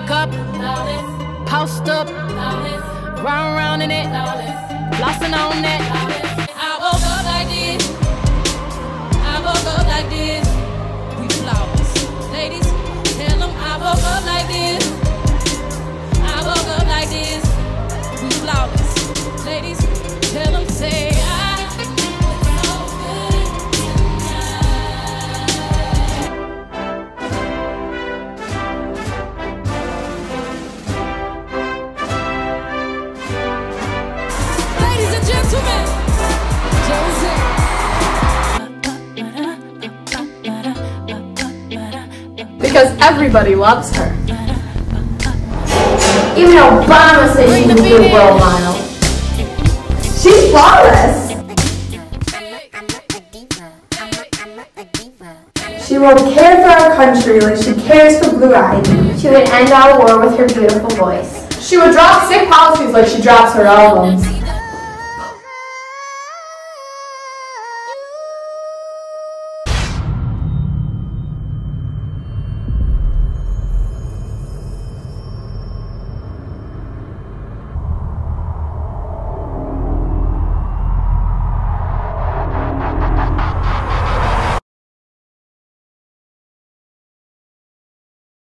Back up, post up, round in it, flossing on it. I woke up like this. I woke up like this. We flawless. Ladies, tell them I woke up like this. I woke up like this. We flawless. Ladies, tell them say I look so good tonight. Ladies and gentlemen, Yonce. Because everybody loves her. Even Obama says she's a good role model. She's flawless. She will care for our country like she cares for Blue Ivy. She would end all war with her beautiful voice. She would drop sick policies like she drops her albums.